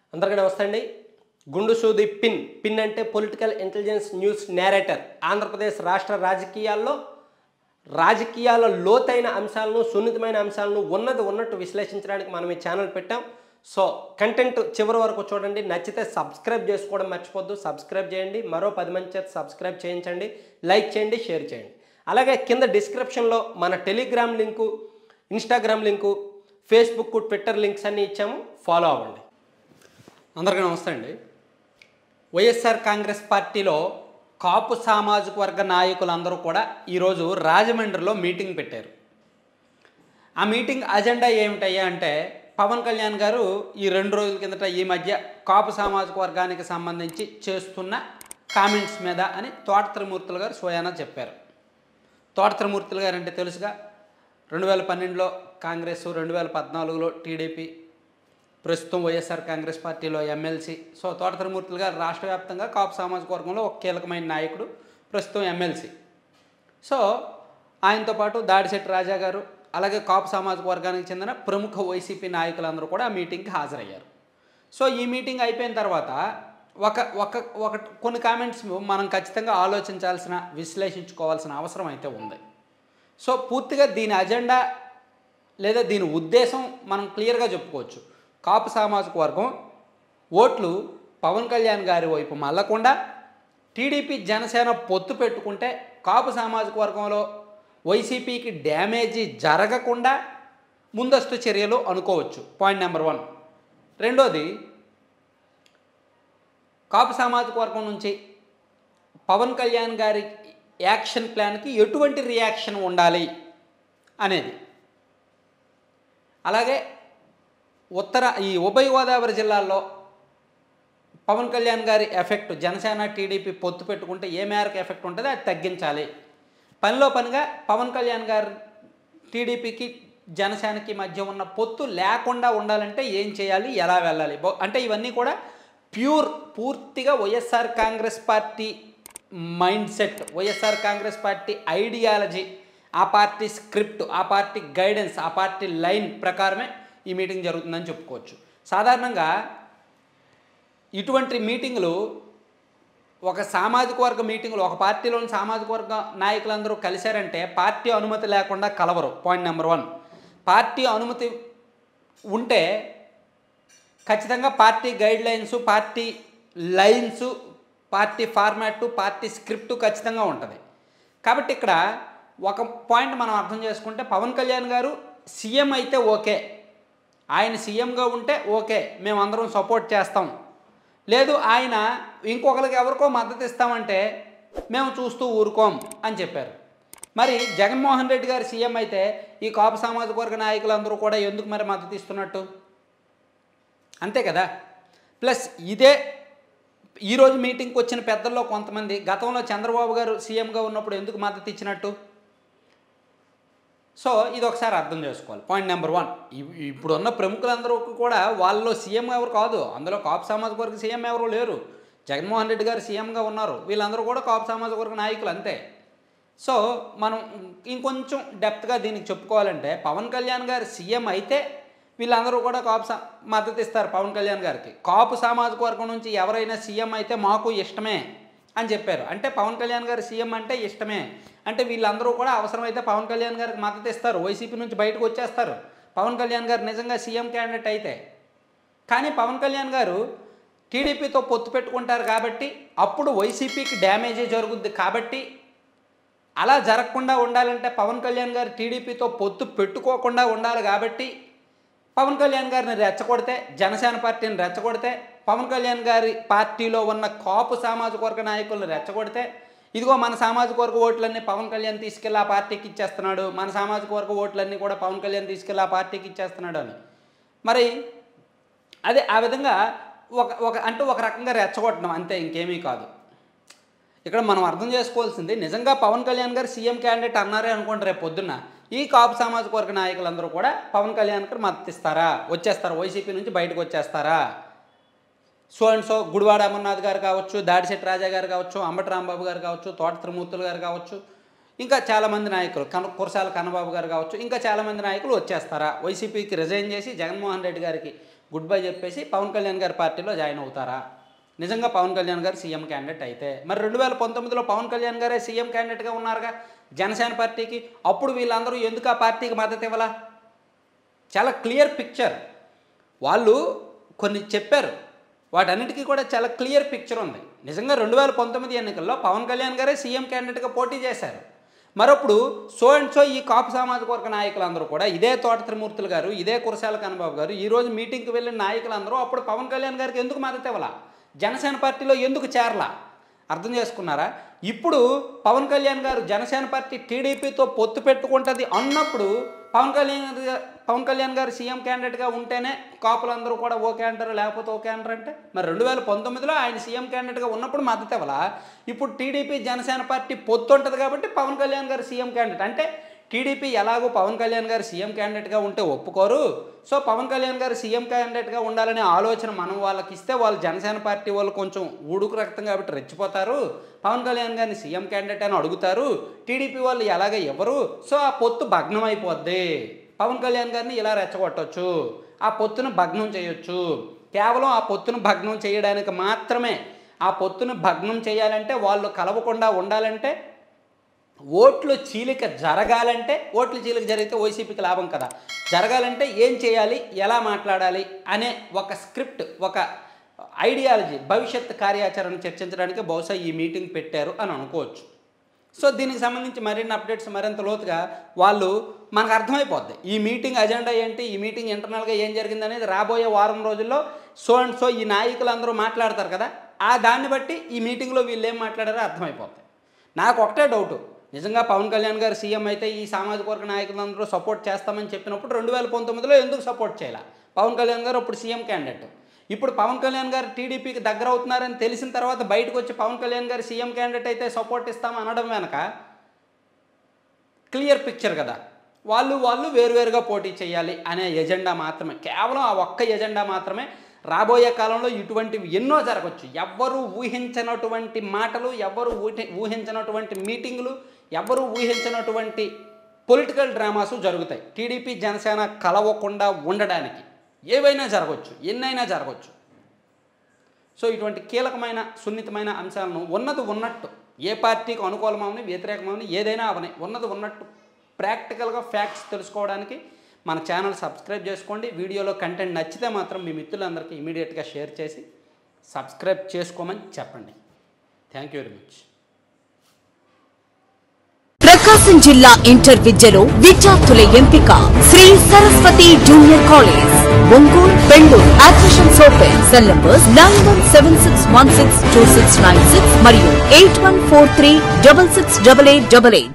అందరికీ నమస్తే అండి. గుండు సూది పిన్ అంటే political intelligence news narrator. Andhra Pradesh రాష్ట్ర రాజకీయాల లోతైన అంశాలను, సున్నితమైన అంశాలను ఉన్నది ఉన్నట్టు విశ్లేషించడానికి మనం ఈ ఛానల్ పెట్టాం. సో కంటెంట్ చివరి వరకు చూడండి. నచ్చితే సబ్స్క్రైబ్ చేసుకోవడం మర్చిపోద్దు. సబ్స్క్రైబ్ చేయండి. మరో 10 మంది చేత సబ్స్క్రైబ్ చేయించండి. లైక్ చేయండి, షేర్ చేయండి. అలాగే కింద డిస్క్రిప్షన్లో మన Telegram link, Instagram link, Facebook, Twitter links అన్నీ ఇచ్చాము. ఫాలో అవ్వండి. అందరికీ నమస్తే అండి. వైఎస్ఆర్ కాంగ్రెస్ పార్టీలో కాపు సామాజిక వర్గ నాయకులందరూ కూడా ఈరోజు రాజమండ్రిలో మీటింగ్ పెట్టారు. ఆ మీటింగ్ అజెండా ఏమిటయ్యా అంటే, పవన్ కళ్యాణ్ గారు ఈ 2 రోజుల కిందట ఈ మధ్య కాపు సామాజిక వర్గానికి సంబంధించి చేస్తున్న కామెంట్స్ మీద అని తోట త్రిమూర్తులు గారు స్వయానా చెప్పారు. తోట త్రిమూర్తులు గారు అంటే తెలుసుగా, 2012లో కాంగ్రెస్, 2014లో టీడీపీ, ప్రస్తుతం వైఎస్ఆర్ కాంగ్రెస్ పార్టీలో ఎమ్మెల్సీ. సో తోట త్రిమూర్తులు గారు రాష్ట్ర వ్యాప్తంగా కాపు సామాజిక వర్గంలో ఒక కీలకమైన నాయకుడు, ప్రస్తుతం ఎమ్మెల్సీ. సో ఆయనతో పాటు దాడిశెట్టి రాజా గారు, అలాగే కాపు సామాజిక వర్గానికి చెందిన ప్రముఖ వైసీపీ నాయకులందరూ కూడా ఆ మీటింగ్కి హాజరయ్యారు. సో ఈ మీటింగ్ అయిపోయిన తర్వాత కొన్ని కామెంట్స్ మనం ఖచ్చితంగా ఆలోచించాల్సిన, విశ్లేషించుకోవాల్సిన అవసరం అయితే ఉంది. సో పూర్తిగా దీని అజెండా లేదా దీని ఉద్దేశం మనం క్లియర్గా చెప్పుకోవచ్చు. కాపు సామాజిక వర్గం ఓట్లు పవన్ కళ్యాణ్ గారి వైపు మళ్ళకుండా, టీడీపీ జనసేన పొత్తు పెట్టుకుంటే కాపు సామాజిక వర్గంలో వైసీపీకి డ్యామేజీ జరగకుండా ముందస్తు చర్యలు అనుకోవచ్చు. Point number 1. రెండోది, కాపు సామాజిక వర్గం నుంచి పవన్ కళ్యాణ్ గారి యాక్షన్ ప్లాన్కి ఎటువంటి రియాక్షన్ ఉండాలి అనేది. అలాగే ఈ ఉభయ గోదావరి జిల్లాల్లో పవన్ కళ్యాణ్ గారి ఎఫెక్ట్, జనసేన టీడీపీ పొత్తు పెట్టుకుంటే ఏ మేరకు ఎఫెక్ట్ ఉంటుందో అది తగ్గించాలి. పనిలో పనిగా పవన్ కళ్యాణ్ గారు టీడీపీకి జనసేనకి మధ్య ఉన్న పొత్తు లేకుండా ఉండాలంటే ఏం చేయాలి, ఎలా వెళ్ళాలి అంటే ఇవన్నీ కూడా పూర్తిగా YSR Congress party mind set, YSR Congress party ideology, ఆ పార్టీ స్క్రిప్ట్, ఆ పార్టీ గైడెన్స్, ఆ పార్టీ లైన్ ప్రకారమే ఈ మీటింగ్ జరుగుతుందని చెప్పుకోవచ్చు. సాధారణంగా ఇటువంటి మీటింగులు, ఒక సామాజిక వర్గ మీటింగులు, ఒక పార్టీలోని సామాజిక వర్గ నాయకులందరూ కలిశారంటే పార్టీ అనుమతి లేకుండా కలవరు. Point number 1. పార్టీ అనుమతి ఉంటే ఖచ్చితంగా party guidelines, party lines, party format, party script ఖచ్చితంగా ఉంటుంది. కాబట్టి ఇక్కడ ఒక పాయింట్ మనం అర్థం చేసుకుంటే, పవన్ కళ్యాణ్ గారు సీఎం అయితే ఓకే, ఆయన సీఎంగా ఉంటే ఓకే, మేమందరం సపోర్ట్ చేస్తాం. లేదు ఆయన ఇంకొకరికి ఎవరికో మద్దతు ఇస్తామంటే మేము చూస్తూ ఊరుకోం అని చెప్పారు. మరి జగన్మోహన్ రెడ్డి గారు సీఎం అయితే ఈ కాపు సామాజిక వర్గ నాయకులందరూ కూడా ఎందుకు మరి మద్దతు ఇస్తున్నట్టు? అంతే కదా. ప్లస్ ఇదే ఈరోజు మీటింగ్కి వచ్చిన పెద్దల్లో కొంతమంది గతంలో చంద్రబాబు గారు సీఎంగా ఉన్నప్పుడు ఎందుకు మద్దతు ఇచ్చినట్టు? సో ఇది ఒకసారి అర్థం చేసుకోవాలి. Point number 1. ఇప్పుడున్న ప్రముఖులందరూ కూడా వాళ్ళలో సీఎం ఎవరు కాదు, అందులో కాపు సామాజిక వర్గ సీఎం ఎవరు లేరు. జగన్మోహన్ రెడ్డి గారు సీఎంగా ఉన్నారు, వీళ్ళందరూ కూడా కాపు సామాజిక వర్గ నాయకులు అంతే. సో మనం ఇంకొంచెం డెప్త్గా దీనికి చెప్పుకోవాలంటే, పవన్ కళ్యాణ్ గారు సీఎం అయితే వీళ్ళందరూ కూడా మద్దతు ఇస్తారు పవన్ కళ్యాణ్ గారికి. కాపు సామాజిక వర్గం నుంచి ఎవరైనా సీఎం అయితే మాకు ఇష్టమే అని చెప్పారు. అంటే పవన్ కళ్యాణ్ గారు సీఎం అంటే ఇష్టమే అంటే వీళ్ళందరూ కూడా అవసరమైతే పవన్ కళ్యాణ్ గారికి మద్దతు ఇస్తారు, వైసీపీ నుంచి బయటకు వచ్చేస్తారు పవన్ కళ్యాణ్ గారు నిజంగా సీఎం క్యాండిడేట్ అయితే. కానీ పవన్ కళ్యాణ్ గారు టీడీపీతో పొత్తు పెట్టుకుంటారు కాబట్టి అప్పుడు వైసీపీకి డ్యామేజే జరుగుద్ది. కాబట్టి అలా జరగకుండా ఉండాలంటే పవన్ కళ్యాణ్ గారు టీడీపీతో పొత్తు పెట్టుకోకుండా ఉండాలి. కాబట్టి పవన్ కళ్యాణ్ గారిని రెచ్చగొడితే, జనసేన పార్టీని రెచ్చగొడితే, పవన్ కళ్యాణ్ గారి పార్టీలో ఉన్న కాపు సామాజిక వర్గ నాయకులను రెచ్చగొడితే, ఇదిగో మన సామాజిక వర్గ ఓట్లన్నీ పవన్ కళ్యాణ్ తీసుకెళ్ళి ఆ పార్టీకి ఇచ్చేస్తున్నాడు, మన సామాజిక వర్గ ఓట్లన్నీ కూడా పవన్ కళ్యాణ్ తీసుకెళ్ళి ఆ పార్టీకి ఇచ్చేస్తున్నాడు అని. మరి అదే ఆ విధంగా ఒక రకంగా రెచ్చగొట్టడం అంతే, ఇంకేమీ కాదు. ఇక్కడ మనం అర్థం చేసుకోవాల్సింది, నిజంగా పవన్ కళ్యాణ్ గారు సీఎం క్యాండిడేట్ అన్నారే అనుకోండి, రేపు పొద్దున్న ఈ కాపు సామాజిక వర్గ నాయకులందరూ కూడా పవన్ కళ్యాణ్ గారు మద్దతు ఇస్తారా, వచ్చేస్తారా, వైసీపీ నుంచి బయటకు వచ్చేస్తారా? So and so Gudivada Amarnath garu కావచ్చు, దాడిశెట్టి రాజా గారు కావచ్చు, అంబటి రాంబాబు గారు కావచ్చు, తోట త్రిమూర్తులు గారు కావచ్చు, ఇంకా చాలామంది నాయకులు, కురసాల కన్నబాబు గారు కావచ్చు, ఇంకా చాలామంది నాయకులు వచ్చేస్తారా? వైసీపీకి రిజైన్ చేసి జగన్మోహన్ రెడ్డి గారికి గుడ్ బై చెప్పేసి పవన్ కళ్యాణ్ గారి పార్టీలో జాయిన్ అవుతారా? నిజంగా పవన్ కళ్యాణ్ గారు సీఎం క్యాండిడేట్ అయితే మరి 2019లో పవన్ కళ్యాణ్ గారే సీఎం క్యాండిడేట్గా ఉన్నారుగా జనసేన పార్టీకి. అప్పుడు వీళ్ళందరూ ఎందుకు ఆ పార్టీకి మద్దతు ఇవ్వాలా? చాలా క్లియర్ పిక్చర్. వాళ్ళు కొన్ని చెప్పారు, వాటన్నిటికీ కూడా చాలా క్లియర్ పిక్చర్ ఉంది. నిజంగా 2019 ఎన్నికల్లో పవన్ కళ్యాణ్ గారే సీఎం క్యాండిడేట్గా పోటీ చేశారు. మరప్పుడు సో అండ్ సో ఈ కాపు సామాజిక వర్గ నాయకులందరూ కూడా, ఇదే తోట త్రిమూర్తులు గారు, ఇదే కురసాల కన్నబాబు గారు, ఈరోజు మీటింగ్కి వెళ్ళిన నాయకులందరూ అప్పుడు పవన్ కళ్యాణ్ గారికి ఎందుకు మద్దతు ఇవ్వాలా? జనసేన పార్టీలో ఎందుకు చేరలా? అర్థం చేసుకున్నారా? ఇప్పుడు పవన్ కళ్యాణ్ గారు జనసేన పార్టీ టీడీపీతో పొత్తు పెట్టుకుంటుంది అన్నప్పుడు పవన్ కళ్యాణ్ గారు సీఎం క్యాండిడేట్గా ఉంటేనే కాపులందరూ కూడా ఓకే అంటారు, లేకపోతే ఓకే అంటారు. అంటే మరి 2019లో ఆయన సీఎం క్యాండిడేట్గా ఉన్నప్పుడు మద్దతు ఇవ్వాలా? ఇప్పుడు టీడీపీ జనసేన పార్టీ పొత్తు ఉంటుంది కాబట్టి పవన్ కళ్యాణ్ గారు సీఎం క్యాండిడేట్ అంటే టీడీపీ ఎలాగో పవన్ కళ్యాణ్ గారు సీఎం క్యాండిడేట్గా ఉంటే ఒప్పుకోరు. సో పవన్ కళ్యాణ్ గారు సీఎం క్యాండిడేట్గా ఉండాలనే ఆలోచన మనం వాళ్ళకి ఇస్తే వాళ్ళు జనసేన పార్టీ వాళ్ళు కొంచెం ఊడుకు రక్తం కాబట్టి రెచ్చిపోతారు, పవన్ కళ్యాణ్ గారిని సీఎం క్యాండిడేట్ అని అడుగుతారు. టీడీపీ వాళ్ళు ఎలాగ ఎవరు, సో ఆ పొత్తు భగ్నం అయిపోద్ది. పవన్ కళ్యాణ్ గారిని ఇలా రెచ్చగొట్టవచ్చు, ఆ పొత్తును భగ్నం చేయొచ్చు. కేవలం ఆ పొత్తును భగ్నం చేయడానికి మాత్రమే. ఆ పొత్తును భగ్నం చేయాలంటే వాళ్ళు కలవకుండా ఉండాలంటే, ఓట్లు చీలిక జరగాలంటే, ఓట్లు చీలిక జరిగితే వైసీపీకి లాభం కదా, జరగాలంటే ఏం చేయాలి, ఎలా మాట్లాడాలి అనే ఒక స్క్రిప్ట్, ఒక ఐడియాలజీ, భవిష్యత్ కార్యాచరణ చర్చించడానికి బహుశా ఈ మీటింగ్ పెట్టారు అని అనుకోవచ్చు. సో దీనికి సంబంధించి మరిన్ని అప్డేట్స్ మరింత లోతుగా వాళ్ళు మనకు అర్థమైపోద్ది. ఈ మీటింగ్ అజెండా ఏంటి, ఈ మీటింగ్ ఇంటర్నల్గా ఏం జరిగింది అనేది రాబోయే వారం రోజుల్లో సో అండ్ సో ఈ నాయకులందరూ మాట్లాడతారు కదా, ఆ దాన్ని బట్టి ఈ మీటింగ్లో వీళ్ళు ఏం మాట్లాడారో అర్థమైపోద్ది. నాకు ఒకటే డౌటు, నిజంగా పవన్ కళ్యాణ్ గారు సీఎం అయితే ఈ సామాజిక వర్గ నాయకులందరూ సపోర్ట్ చేస్తామని చెప్పినప్పుడు 2019లో ఎందుకు సపోర్ట్ చేయాలి? పవన్ కళ్యాణ్ గారు అప్పుడు సీఎం క్యాండిడేట్. ఇప్పుడు పవన్ కళ్యాణ్ గారు టీడీపీకి దగ్గర అవుతున్నారని తెలిసిన తర్వాత బయటకు వచ్చి పవన్ కళ్యాణ్ గారు సీఎం క్యాండిడేట్ అయితే సపోర్ట్ ఇస్తాం అనడం వెనక క్లియర్ పిక్చర్ కదా. వాళ్ళు వేరువేరుగా పోటీ చేయాలి అనే ఎజెండా మాత్రమే, కేవలం ఆ ఒక్క ఎజెండా మాత్రమే. రాబోయే కాలంలో ఇటువంటివి ఎన్నో జరగవచ్చు. ఎవ్వరూ ఊహించినటువంటి మాటలు, ఎవ్వరూ ఊహించినటువంటి మీటింగులు, ఎవ్వరూ ఊహించినటువంటి పొలిటికల్ డ్రామాసు జరుగుతాయి. టీడీపీ జనసేన కలవకుండా ఉండడానికి ఏవైనా జరగవచ్చు, ఎన్నైనా జరగవచ్చు. సో ఇటువంటి కీలకమైన సున్నితమైన అంశాలను ఉన్నది ఉన్నట్టు, ఏ పార్టీకి అనుకూలమని వ్యతిరేకమని ఏదైనా అవని ఉన్నది ఉన్నట్టు ప్రాక్టికల్గా ఫ్యాక్ట్స్ తెలుసుకోవడానికి మన ఛానల్ సబ్స్క్రైబ్ చేసుకోండి. వీడియోలో కంటెంట్ నచ్చితే మాత్రం మీ మిత్రులందరికీ ఇమీడియట్గా షేర్ చేసి సబ్స్క్రైబ్ చేసుకోమని చెప్పండి. Thank you very much. Prakasam జిల్లా ఇంటర్ విద్యలో విద్యార్థుల ఎంపిక Shri Saraswati junior college, Ongole, Bengaluru. Admissions open. Cell numbers 9176162696 మరియు 8143668888.